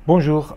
Bonjour.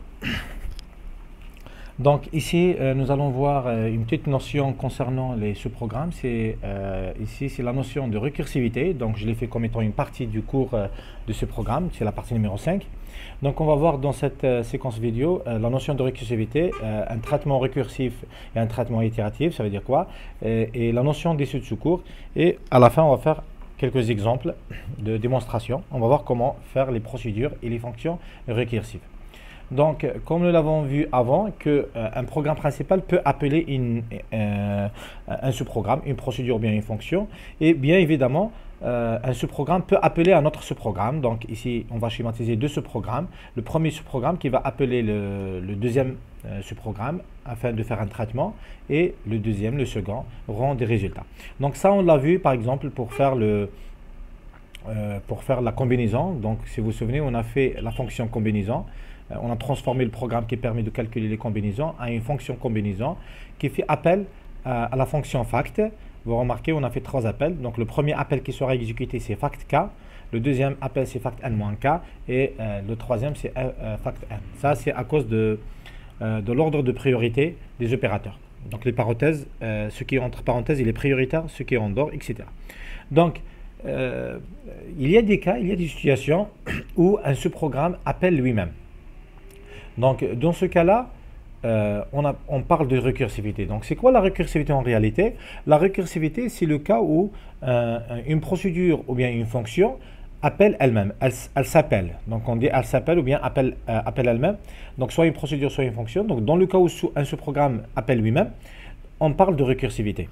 Donc ici, nous allons voir une petite notion concernant les sous-programmes. Ici, c'est la notion de récursivité. Donc je l'ai fait comme étant une partie du cours de ce programme. C'est la partie numéro 5. Donc on va voir dans cette séquence vidéo la notion de récursivité, un traitement récursif et un traitement itératif. Ça veut dire quoi? Et la notion d'issue de secours. Et à la fin, on va faire quelques exemples de démonstration. On va voir comment faire les procédures et les fonctions récursives. Donc, comme nous l'avons vu avant, qu'un programme principal peut appeler un sous-programme, une procédure ou bien une fonction. Et bien évidemment, un sous-programme peut appeler un autre sous-programme. Donc ici, on va schématiser deux sous-programmes. Le premier sous-programme qui va appeler le deuxième sous-programme afin de faire un traitement. Et le deuxième, le second, rend des résultats. Donc ça, on l'a vu par exemple pour faire la combinaison. Donc si vous vous souvenez, on a fait la fonction combinaison. On a transformé le programme qui permet de calculer les combinaisons à une fonction combinaison qui fait appel à la fonction fact. Vous remarquez, on a fait trois appels. Donc le premier appel qui sera exécuté, c'est fact k. Le deuxième appel, c'est fact n-k. Et le troisième, c'est fact n. Ça, c'est à cause de l'ordre de priorité des opérateurs. Donc les parenthèses, ce qui est entre parenthèses, il est prioritaire, ce qui est en dehors, etc. Donc, il y a des cas, il y a des situations où un sous-programme appelle lui-même. Donc, dans ce cas-là, on parle de récursivité. Donc, c'est quoi la récursivité en réalité? La récursivité, c'est le cas où une procédure ou bien une fonction appelle elle-même. Elle s'appelle. Donc, on dit elle s'appelle ou bien appelle elle-même. Donc, soit une procédure, soit une fonction. Donc, dans le cas où un sous-programme appelle lui-même, on parle de récursivité.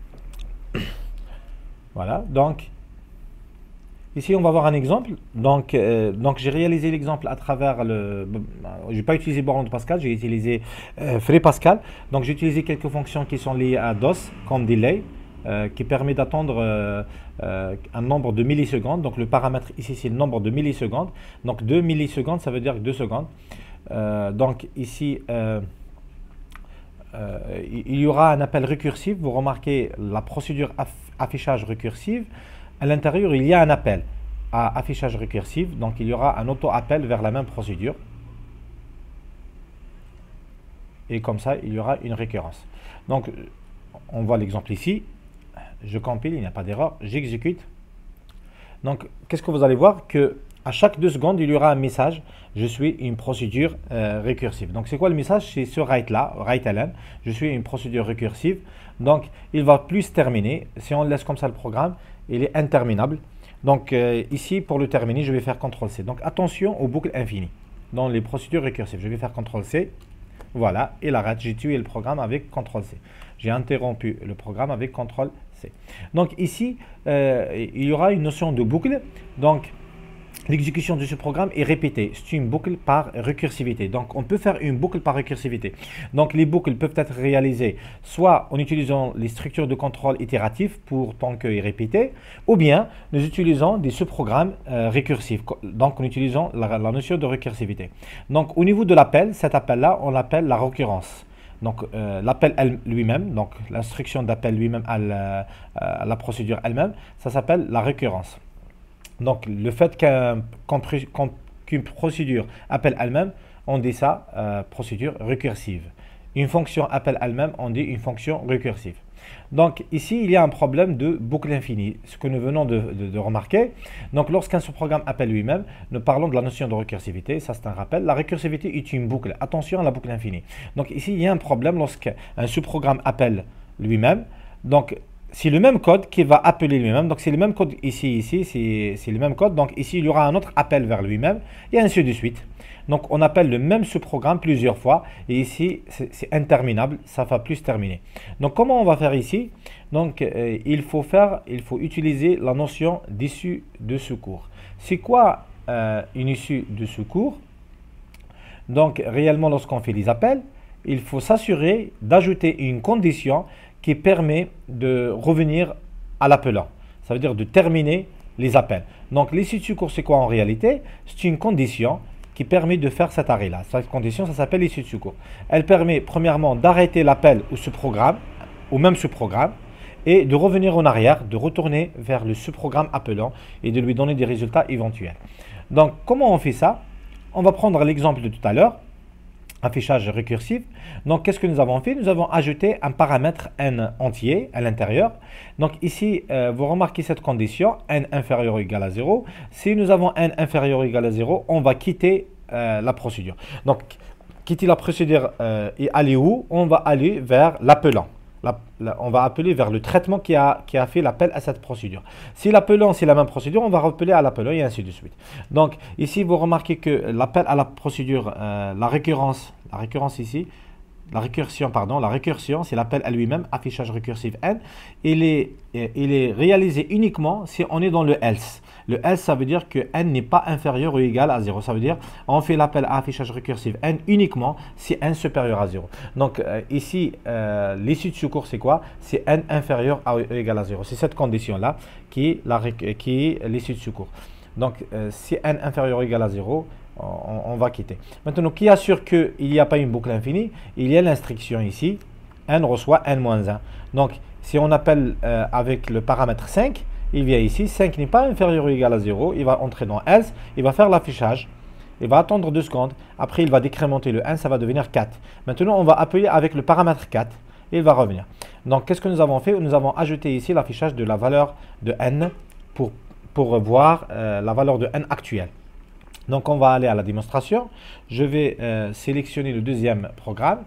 Voilà. Donc, ici, on va voir un exemple. Donc j'ai réalisé l'exemple à travers je n'ai pas utilisé borne de Pascal, j'ai utilisé FreePascal. Donc, j'ai utilisé quelques fonctions qui sont liées à DOS, comme delay, qui permet d'attendre un nombre de millisecondes. Donc, le paramètre ici, c'est le nombre de millisecondes. Donc, 2 millisecondes, ça veut dire 2 secondes. Donc, ici, il y aura un appel récursif. Vous remarquez la procédure affichage récursive. À l'intérieur, il y a un appel à affichage récursif. Donc, il y aura un auto-appel vers la même procédure. Et comme ça, il y aura une récurrence. Donc, on voit l'exemple ici. Je compile, il n'y a pas d'erreur. J'exécute. Donc, qu'est-ce que vous allez voir? Que à chaque 2 secondes, il y aura un message. Je suis une procédure récursive. Donc, c'est quoi le message? C'est ce write-là, write-ln. Je suis une procédure récursive. Donc, il va plus terminer. Si on laisse comme ça le programme, il est interminable. Donc, ici, pour le terminer, je vais faire CTRL-C. Donc, attention aux boucles infinies dans les procédures récursives. Je vais faire CTRL-C. Voilà, il arrête. J'ai tué le programme avec CTRL-C. J'ai interrompu le programme avec CTRL-C. Donc, ici, il y aura une notion de boucle. Donc, l'exécution de ce programme est répétée. C'est une boucle par récursivité. Donc, on peut faire une boucle par récursivité. Donc, les boucles peuvent être réalisées soit en utilisant les structures de contrôle itératif pour tant qu'est répété, ou bien nous utilisons des sous-programmes récursifs. Donc, en utilisant la notion de récursivité. Donc, au niveau de l'appel, cet appel-là, on l'appelle la récurrence. Donc, l'appel lui-même, donc l'instruction d'appel lui-même à la procédure elle-même, ça s'appelle la récurrence. Donc, le fait qu'une procédure appelle elle-même, on dit ça procédure récursive. Une fonction appelle elle-même, on dit une fonction récursive. Donc, ici, il y a un problème de boucle infinie, ce que nous venons de remarquer. Donc, lorsqu'un sous-programme appelle lui-même, nous parlons de la notion de récursivité. Ça, c'est un rappel. La récursivité est une boucle. Attention à la boucle infinie. Donc, ici, il y a un problème lorsqu'un sous-programme appelle lui-même. Donc, c'est le même code qui va appeler lui-même. Donc, c'est le même code ici, c'est le même code. Donc, ici, il y aura un autre appel vers lui-même et ainsi de suite. Donc, on appelle le même sous-programme plusieurs fois. Et ici, c'est interminable. Ça ne va plus se terminer. Donc, comment on va faire ici? Donc, il faut utiliser la notion d'issue de secours. C'est quoi une issue de secours? Donc, réellement, lorsqu'on fait les appels, il faut s'assurer d'ajouter une condition qui permet de revenir à l'appelant. Ça veut dire de terminer les appels. Donc, l'issue de secours, c'est quoi en réalité? C'est une condition qui permet de faire cet arrêt-là. Cette condition, ça s'appelle l'issue de secours. Elle permet, premièrement, d'arrêter l'appel au sous-programme, au même sous-programme, et de revenir en arrière, de retourner vers le sous-programme appelant et de lui donner des résultats éventuels. Donc, comment on fait ça? on va prendre l'exemple de tout à l'heure, affichage récursif. Donc, qu'est-ce que nous avons fait? Nous avons ajouté un paramètre n entier à l'intérieur. Donc, ici, vous remarquez cette condition, n inférieur ou égal à 0. Si nous avons n inférieur ou égal à 0, on va quitter la procédure. Donc, quitter la procédure et aller où? On va aller vers l'appelant. On va appeler vers le traitement qui a fait l'appel à cette procédure. Si l'appelant, c'est la même procédure, on va rappeler à l'appelant et ainsi de suite. Donc, ici, vous remarquez que l'appel à la procédure, la récursion ici, la récursion, c'est l'appel à lui-même, affichage récursif n. Il est réalisé uniquement si on est dans le else. Le else, ça veut dire que n n'est pas inférieur ou égal à 0. Ça veut dire on fait l'appel à affichage récursif n uniquement si n supérieur à 0. Donc ici, l'issue de secours, c'est quoi? C'est n inférieur ou égal à 0. C'est cette condition-là qui est l'issue de secours. Donc si n inférieur ou égal à 0, on va quitter. Maintenant, qui assure qu'il n'y a pas une boucle infinie? Il y a l'instruction ici, n reçoit n-1. Donc, si on appelle avec le paramètre 5, il vient ici, 5 n'est pas inférieur ou égal à 0, il va entrer dans else, il va faire l'affichage, il va attendre 2 secondes, après il va décrémenter le 1, ça va devenir 4. Maintenant, on va appeler avec le paramètre 4, et il va revenir. Donc, qu'est-ce que nous avons fait? Nous avons ajouté ici l'affichage de la valeur de n pour voir la valeur de n actuelle. Donc, on va aller à la démonstration. Je vais sélectionner le deuxième programme.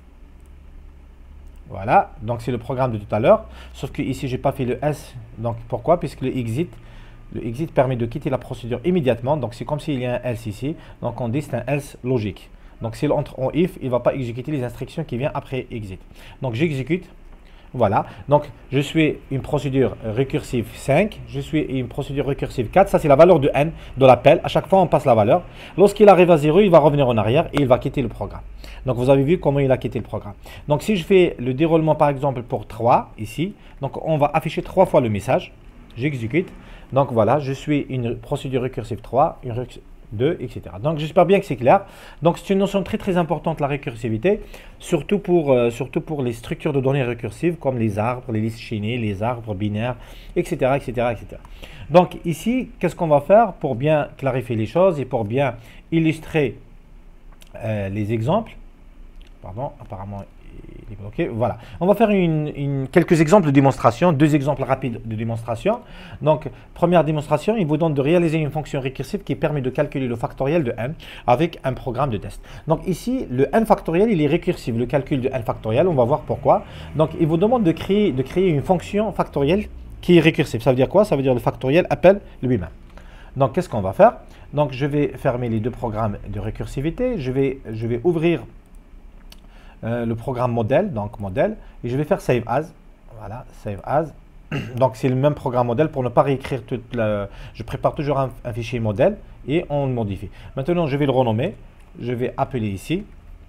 Voilà, donc c'est le programme de tout à l'heure. Sauf que ici, je n'ai pas fait le S. Donc, pourquoi? Puisque le exit permet de quitter la procédure immédiatement. Donc, c'est comme s'il y a un else ici. Donc, on dit que c'est un else logique. Donc, s'il entre en if, il ne va pas exécuter les instructions qui viennent après exit. Donc, j'exécute. Voilà, donc je suis une procédure récursive 5, je suis une procédure récursive 4, ça c'est la valeur de n de l'appel, à chaque fois on passe la valeur. Lorsqu'il arrive à 0, il va revenir en arrière et il va quitter le programme. Donc vous avez vu comment il a quitté le programme. Donc si je fais le déroulement par exemple pour 3, ici, donc on va afficher 3 fois le message, j'exécute. Donc voilà, je suis une procédure récursive 3, une 2, etc. Donc j'espère bien que c'est clair. Donc c'est une notion très très importante, la récursivité, surtout pour les structures de données récursives comme les arbres, les listes chaînées, les arbres binaires, etc. etc., etc. Donc ici, qu'est-ce qu'on va faire pour bien clarifier les choses et pour bien illustrer les exemples? Pardon, apparemment il est bloqué. Voilà, on va faire quelques exemples de démonstration, 2 exemples rapides de démonstration. Donc, première démonstration, il vous donne de réaliser une fonction récursive qui permet de calculer le factoriel de n avec un programme de test. Donc ici, le n factoriel, il est récursif, le calcul de n factoriel, on va voir pourquoi. Donc, il vous demande de créer une fonction factorielle qui est récursive. Ça veut dire quoi? Ça veut dire le factoriel appelle lui-même. Donc, qu'est-ce qu'on va faire? Donc, je vais fermer les 2 programmes de récursivité. Je vais ouvrir le programme modèle, donc modèle, et je vais faire save as. Voilà, save as. Donc c'est le même programme modèle pour ne pas réécrire toute la. Je prépare toujours un fichier modèle et on le modifie. Maintenant, je vais le renommer. Je vais appeler ici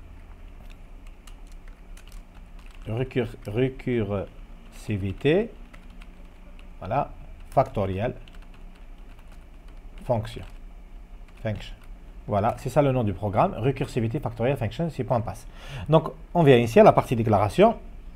récursivité. Voilà, factoriel function. Voilà, c'est ça le nom du programme, récursivité factorielle function, c'est point passe. Donc, on vient ici à la partie déclaration.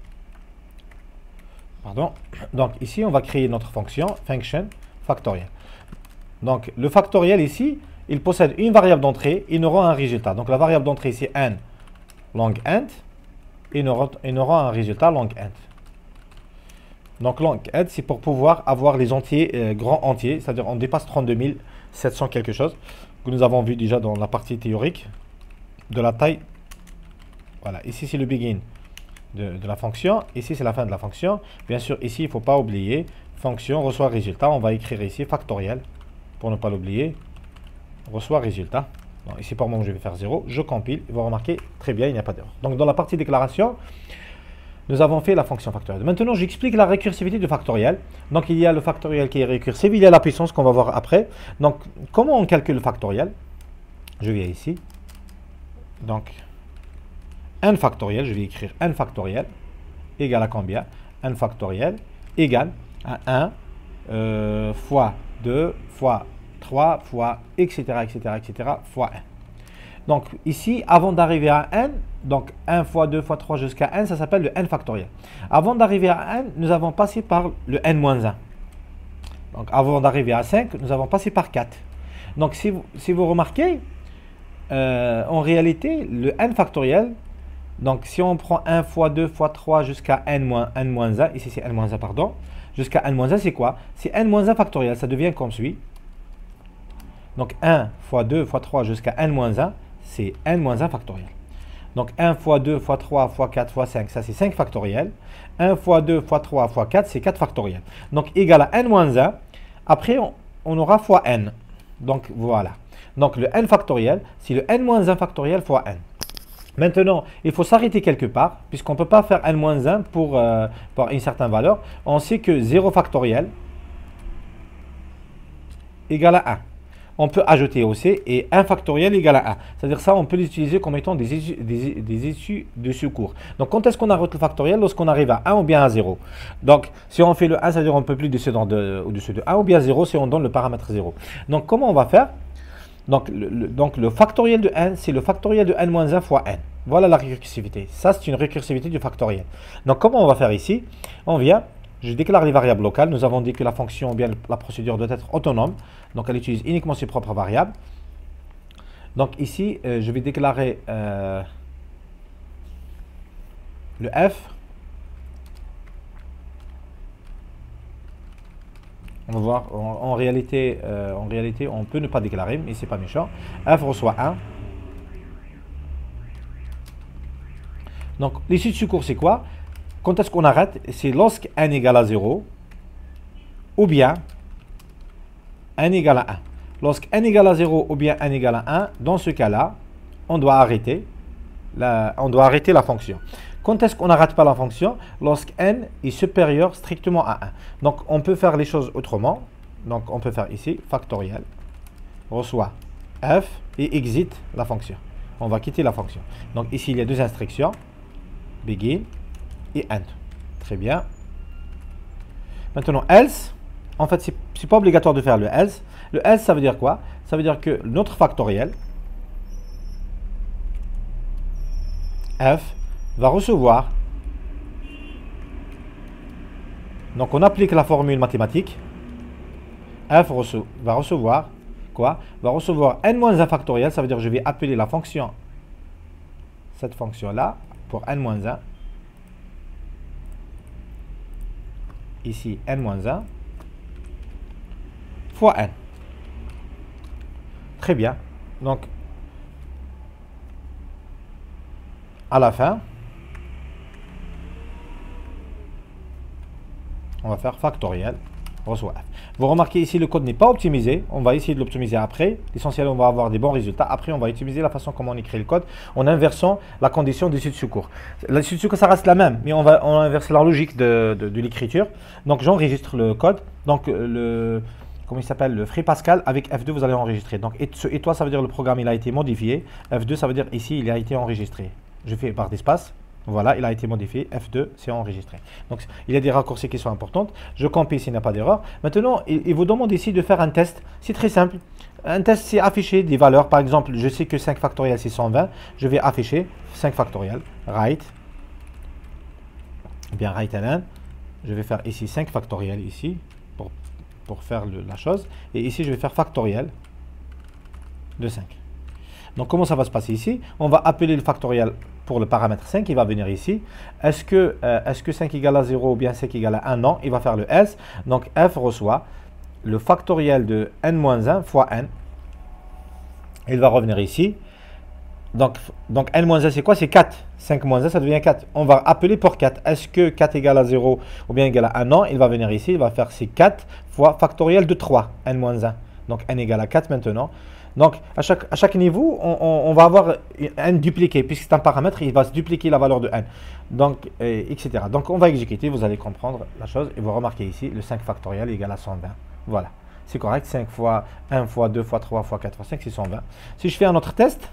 Pardon. Donc, ici, on va créer notre fonction function factorielle. Donc, le factoriel ici, il possède une variable d'entrée, il nous rend un résultat. Donc, la variable d'entrée, c'est n long int, et il nous rend un résultat long int. Donc, long int, c'est pour pouvoir avoir les entiers, grands entiers, c'est-à-dire on dépasse 32 700 quelque chose, que nous avons vu déjà dans la partie théorique de la taille. Voilà, ici c'est le begin de la fonction, ici c'est la fin de la fonction. Bien sûr, ici il ne faut pas oublier, fonction reçoit résultat, on va écrire ici factoriel, pour ne pas l'oublier, reçoit résultat. Bon, ici par moment je vais faire 0, je compile, vous remarquez, très bien, il n'y a pas d'erreur. Donc dans la partie déclaration, nous avons fait la fonction factorielle. Maintenant, j'explique la récursivité du factoriel. Donc, il y a le factoriel qui est récursif, il y a la puissance qu'on va voir après. Donc, comment on calcule le factoriel? Je viens ici. Donc, n factoriel, je vais écrire n factoriel égale à combien? N factoriel égale à 1 fois 2 fois 3 fois etc. fois 1. Donc, ici, avant d'arriver à n, donc 1 fois 2 fois 3 jusqu'à n, ça s'appelle le n factoriel. Avant d'arriver à n, nous avons passé par le n-1. Donc, avant d'arriver à 5, nous avons passé par 4. Donc, si vous remarquez, en réalité, le n factoriel, donc si on prend 1 fois 2 fois 3 jusqu'à n-1, ici c'est n-1, pardon, jusqu'à n-1, c'est quoi? C'est n-1 factoriel, ça devient comme suit. Donc 1 fois 2 fois 3 jusqu'à n-1, c'est n-1 factoriel. Donc 1 fois 2 fois 3 fois 4 fois 5, ça c'est 5 factoriel. 1 fois 2 fois 3 fois 4, c'est 4 factoriel. Donc égal à n-1. Après, on aura fois n. Donc voilà. Donc le n factoriel, c'est le n-1 factoriel fois n. Maintenant, il faut s'arrêter quelque part, puisqu'on ne peut pas faire n-1 pour une certaine valeur. On sait que 0 factoriel égale à 1. On peut ajouter aussi et 1 factoriel égale à 1. C'est-à-dire ça, on peut l'utiliser comme étant des issues de secours. Donc, quand est-ce qu'on arrête le factoriel? Lorsqu'on arrive à 1 ou bien à 0. Donc, si on fait le 1, c'est-à-dire on ne peut plus descendre au-dessus de 1 ou bien 0 si on donne le paramètre 0. Donc, comment on va faire? Donc, le factoriel de n, c'est le factoriel de n-1 fois n. Voilà la récursivité. Ça, c'est une récursivité du factoriel. Donc, comment on va faire ici? On vient, je déclare les variables locales. Nous avons dit que la fonction ou bien la procédure doit être autonome. Donc, elle utilise uniquement ses propres variables. Donc, ici, je vais déclarer le f. On va voir, en réalité, on peut ne pas déclarer, mais c'est pas méchant. F reçoit 1. Donc, l'issue de secours, c'est quoi? Quand est-ce qu'on arrête? C'est lorsque n égale à 0, ou bien n égale à 1. Lorsque n égale à 0 ou bien n égale à 1, dans ce cas-là, on doit arrêter la fonction. Quand est-ce qu'on n'arrête pas la fonction? Lorsque n est supérieur strictement à 1. Donc, on peut faire les choses autrement. Donc, on peut faire ici, factoriel, reçoit f et exit la fonction. On va quitter la fonction. Donc, ici, il y a deux instructions, begin et end. Très bien. Maintenant, else, en fait, c'est pas obligatoire de faire le else. Le else, ça veut dire quoi? Ça veut dire que notre factoriel, f, va recevoir, donc on applique la formule mathématique, f va recevoir quoi? Va recevoir n-1 factoriel, ça veut dire que je vais appeler la fonction, cette fonction-là, pour n-1, ici n-1, fois n. Très bien. Donc, à la fin, on va faire factoriel, reçoit f. Vous remarquez ici, le code n'est pas optimisé. On va essayer de l'optimiser après. L'essentiel, on va avoir des bons résultats. Après, on va utiliser la façon comment on écrit le code en inversant la condition d'issue de secours. L'issue de secours, ça reste la même, mais on inverse la logique de l'écriture. Donc, j'enregistre le code. Donc, comment il s'appelle? Le Free Pascal avec F2, vous allez enregistrer. Donc, et toi, ça veut dire le programme, il a été modifié. F2, ça veut dire ici, il a été enregistré. Je fais barre d'espace. Voilà, il a été modifié. F2, c'est enregistré. Donc, il y a des raccourcis qui sont importants. Je compile s'il n'y a pas d'erreur. Maintenant, il vous demande ici de faire un test. C'est très simple. Un test, c'est afficher des valeurs. Par exemple, je sais que 5 factoriel, c'est 120. Je vais afficher 5 factoriel. Write. Bien, write ln. Je vais faire ici 5 factoriel, ici, pour faire la chose. Et ici, je vais faire factoriel de 5. Donc, comment ça va se passer ici? On va appeler le factoriel pour le paramètre 5, il va venir ici. Est-ce que 5 égale à 0 ou bien 5 égale à 1? Non, il va faire le else. Donc, f reçoit le factoriel de n-1 fois n. Il va revenir ici. Donc n-1, c'est quoi? C'est 4. 5-1, ça devient 4. On va appeler pour 4. Est-ce que 4 égale à 0 ou bien égale à 1? Non, il va venir ici. Il va faire c'est 4 fois factoriel de 3, n-1. Donc, n égale à 4 maintenant. Donc, à chaque niveau, on va avoir n dupliqué, puisque c'est un paramètre, il va se dupliquer la valeur de n. Donc, etc. Donc, on va exécuter, vous allez comprendre la chose, et vous remarquez ici, le 5 factoriel égale à 120. Voilà, c'est correct, 5 fois 1 fois 2 fois 3 fois 4 fois 5, c'est 120. Si je fais un autre test,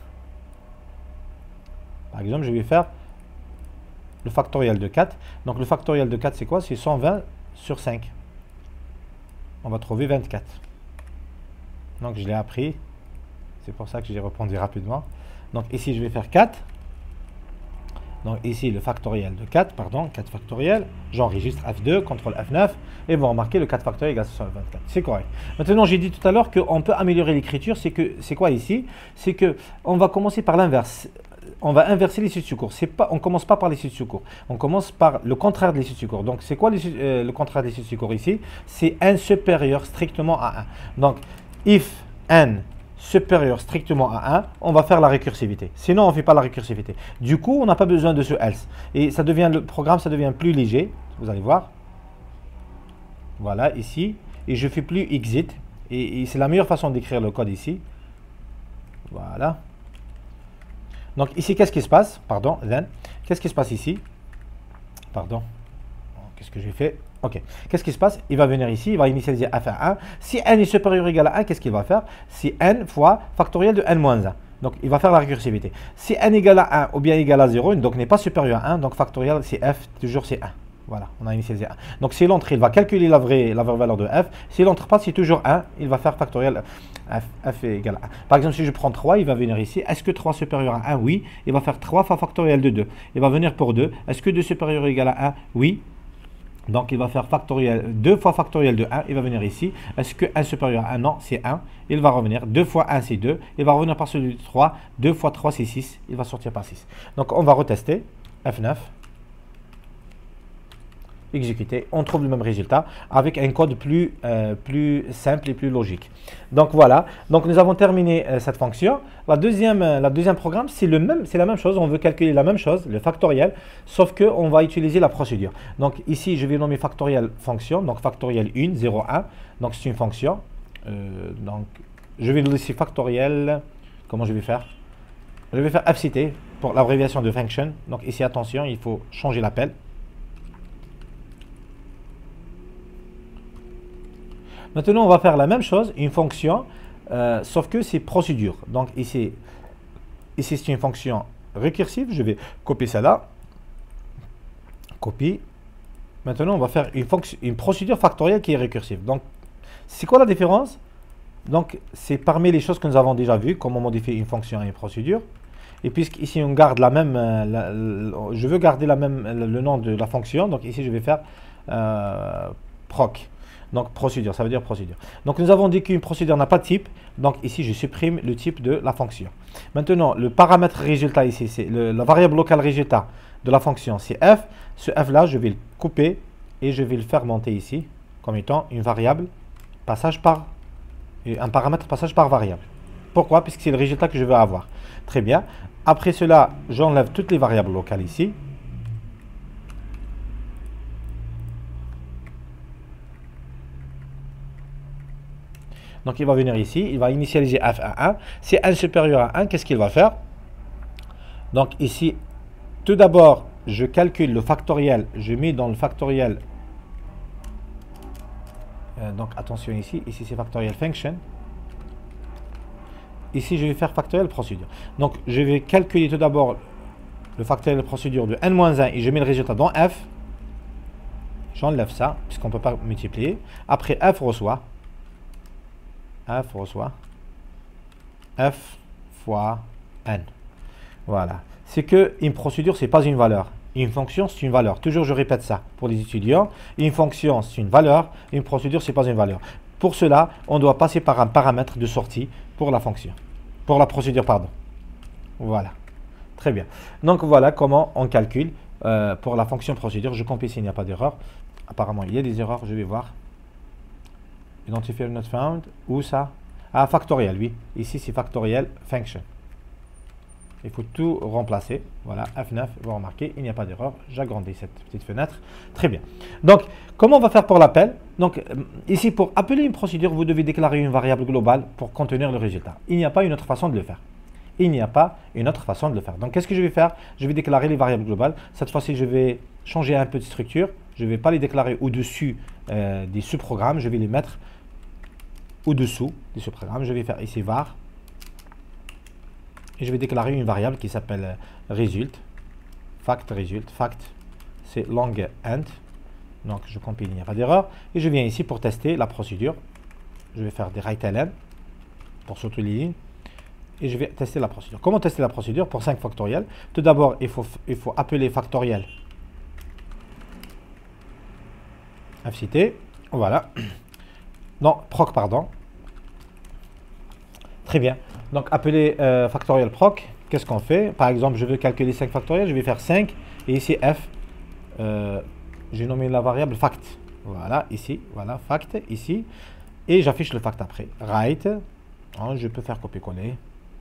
par exemple, je vais faire le factoriel de 4. Donc, le factoriel de 4, c'est quoi? C'est 120 sur 5. On va trouver 24. Donc, je l'ai appris. C'est pour ça que j'ai répondu rapidement. Donc ici, je vais faire 4 Donc ici, le factoriel de 4, pardon, 4 factoriel, j'enregistre F2, CTRL F9, et vous remarquez le 4 factoriel égale 624. C'est correct. Maintenant, j'ai dit tout à l'heure qu'on peut améliorer l'écriture. C'est quoi ici? C'est que on va commencer par l'inverse. On va inverser les suites secours. On ne commence pas par les suites secours. On commence par le contraire des suites secours. Donc, c'est quoi le contraire des suites secours ici? C'est n supérieur strictement à 1. Donc, if n supérieur strictement à 1, on va faire la récursivité. Sinon, on ne fait pas la récursivité. Du coup, on n'a pas besoin de ce else. Et ça devient, le programme, ça devient plus léger. Vous allez voir. Voilà, ici. Et je ne fais plus exit. Et c'est la meilleure façon d'écrire le code ici. Voilà. Donc ici, qu'est-ce qui se passe? Pardon, then. Qu'est-ce qui se passe ici? Pardon. Qu'est-ce que j'ai fait? Ok. Qu'est-ce qui se passe? Il va venir ici, il va initialiser f à 1. Si n est supérieur ou égal à 1, qu'est-ce qu'il va faire? C'est n fois factoriel de n-1. Donc il va faire la récursivité. Si n égale à 1 ou bien égal à 0, donc n'est pas supérieur à 1, donc factoriel c'est f, toujours c'est 1. Voilà, on a initialisé 1. Donc s'il entre, il va calculer la vraie valeur de f. S'il entre pas, c'est toujours 1, il va faire factoriel f est égal à 1. Par exemple, si je prends 3, il va venir ici. Est-ce que 3 supérieur à 1? Oui. Il va faire 3 fois factoriel de 2. Il va venir pour 2. Est-ce que 2 supérieur ou égal à 1? Oui. Donc il va faire factoriel 2 fois factoriel de 1. Il va venir ici. Est-ce que 1 supérieur à 1? Non, c'est 1. Il va revenir. 2 fois 1, c'est 2. Il va revenir par celui de 3. 2 fois 3, c'est 6. Il va sortir par 6. Donc on va retester. F9. Exécuter, on trouve le même résultat avec un code plus simple et plus logique. Donc voilà, donc nous avons terminé cette fonction. La deuxième programme, c'est la même chose, on veut calculer la même chose, le factoriel, sauf qu'on va utiliser la procédure. Donc ici, je vais nommer factoriel fonction, donc factoriel 1, 0, 1, donc c'est une fonction. Donc je vais laisser factoriel, comment je vais faire? Je vais faire fct pour l'abréviation de function. Donc ici, attention, il faut changer l'appel. Maintenant, on va faire la même chose, une fonction, sauf que c'est procédure. Donc ici c'est une fonction récursive. Je vais copier ça là. Copie. Maintenant, on va faire une procédure factorielle qui est récursive. Donc, c'est quoi la différence? Donc, c'est parmi les choses que nous avons déjà vues, comment modifier une fonction et une procédure. Et puisqu'ici, on garde la même, je veux garder le nom de la fonction. Donc ici, je vais faire proc. Donc procédure, ça veut dire procédure. Donc nous avons dit qu'une procédure n'a pas de type. Donc ici, je supprime le type de la fonction. Maintenant, le paramètre résultat ici, c'est la variable locale résultat de la fonction, c'est f. Ce f là, je vais le couper et je vais le faire monter ici comme étant une variable un paramètre passage par variable. Pourquoi? Puisque c'est le résultat que je veux avoir. Très bien. Après cela, j'enlève toutes les variables locales ici. Donc il va venir ici, il va initialiser f à 1. Si n supérieur à 1, qu'est-ce qu'il va faire? Donc ici, tout d'abord, je calcule le factoriel. Je mets dans le factoriel. Donc attention ici c'est factoriel function. Ici, je vais faire factoriel procédure. Donc je vais calculer tout d'abord le factoriel procédure de n-1 et je mets le résultat dans f. J'enlève ça, puisqu'on ne peut pas multiplier. Après, f reçoit f fois n. Voilà. C'est que une procédure, c'est pas une valeur. Une fonction, c'est une valeur. Toujours, je répète ça pour les étudiants. Une fonction, c'est une valeur. Une procédure, c'est pas une valeur. Pour cela, on doit passer par un paramètre de sortie pour la fonction. Pour la procédure, pardon. Voilà. Très bien. Donc, voilà comment on calcule pour la fonction procédure. Je compile s'il n'y a pas d'erreur. Apparemment, il y a des erreurs. Je vais voir. Identifier not found. Où ça? Ah, factoriel, oui. Ici, c'est factoriel function. Il faut tout remplacer. Voilà, F9, vous remarquez, il n'y a pas d'erreur. J'agrandis cette petite fenêtre. Très bien. Donc, comment on va faire pour l'appel? Donc, ici, pour appeler une procédure, vous devez déclarer une variable globale pour contenir le résultat. Il n'y a pas une autre façon de le faire. Donc, qu'est-ce que je vais faire? Je vais déclarer les variables globales. Cette fois-ci, je vais changer un peu de structure. Je ne vais pas les déclarer au-dessus des sous-programmes. Je vais les mettre au-dessous des sous-programmes. Je vais faire ici var. Et je vais déclarer une variable qui s'appelle result. Fact, c'est long int. Donc je compile, il n'y a pas d'erreur. Et je viens ici pour tester la procédure. Je vais faire des right ln pour surtout les lignes. et je vais tester la procédure. Comment tester la procédure pour 5 factoriel? Tout d'abord, il faut appeler factoriel fct. Voilà. Non, proc, pardon. Très bien. Donc, appeler factoriel proc, qu'est-ce qu'on fait? Par exemple, je veux calculer 5 factoriel, je vais faire 5. Et ici, f, j'ai nommé la variable fact. Voilà, ici, voilà, fact, ici. Et j'affiche le fact après. Write. Hein, je peux faire copier-coller.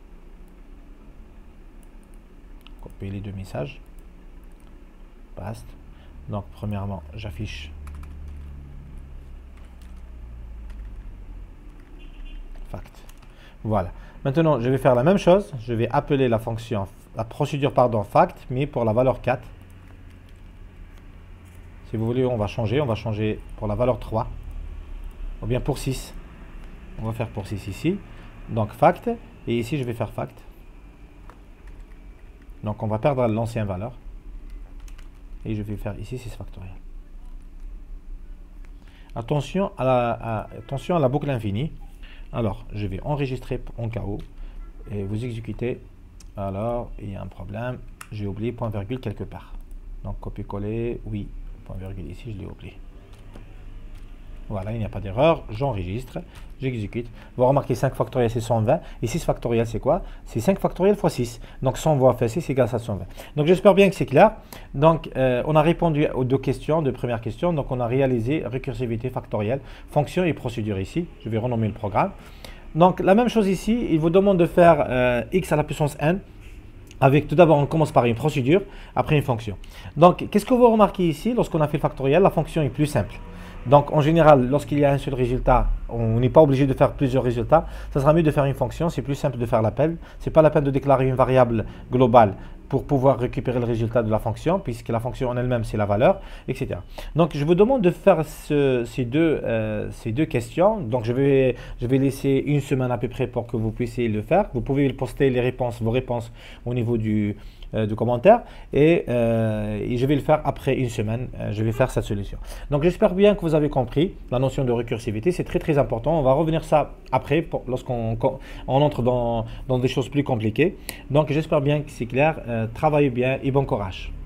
Copier les deux messages. Paste. Donc, premièrement, j'affiche fact. Voilà. Maintenant, je vais faire la même chose. Je vais appeler la fonction, la procédure, pardon, fact, mais pour la valeur 4. Si vous voulez, on va changer pour la valeur 3. Ou bien pour 6. On va faire pour 6 ici. Donc, fact. Et ici, je vais faire fact. Donc, on va perdre l'ancienne valeur. Et je vais faire ici 6 factoriel. Attention à la boucle infinie. Alors, je vais enregistrer en cas où. Et vous exécutez. Alors, il y a un problème. J'ai oublié point virgule quelque part. Donc, copier-coller. Oui, point virgule ici, je l'ai oublié. Voilà, il n'y a pas d'erreur. J'enregistre. J'exécute. Vous remarquez 5 factoriel, c'est 120. Et 6 factoriel, c'est quoi? C'est 5 factoriel fois 6. Donc, 120 fois 6 égale à 120. Donc, j'espère bien que c'est clair. Donc, on a répondu aux deux questions, deux premières questions. Donc, on a réalisé récursivité factorielle, fonction et procédure ici. Je vais renommer le programme. Donc, la même chose ici. Il vous demande de faire x à la puissance n. Avec, tout d'abord, on commence par une procédure, après une fonction. Donc, qu'est-ce que vous remarquez ici? Lorsqu'on a fait le factoriel, la fonction est plus simple. Donc, en général, lorsqu'il y a un seul résultat, on n'est pas obligé de faire plusieurs résultats. Ça sera mieux de faire une fonction, c'est plus simple de faire l'appel. Ce n'est pas la peine de déclarer une variable globale pour pouvoir récupérer le résultat de la fonction, puisque la fonction en elle-même, c'est la valeur, etc. Donc, je vous demande de faire ces deux questions. Donc, je vais laisser une semaine à peu près pour que vous puissiez le faire. Vous pouvez poster vos réponses au niveau du commentaire et je vais le faire après une semaine. Je vais faire cette solution. Donc, j'espère bien que vous avez compris la notion de récursivité. C'est très, très important. On va revenir ça après lorsqu'on entre dans des choses plus compliquées. Donc, j'espère bien que c'est clair. Travaillez bien et bon courage.